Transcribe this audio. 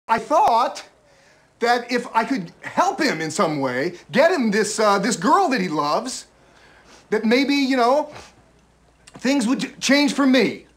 I thought that if I could help him in some way, get him this girl that he loves, that maybe, you know, things would change for me.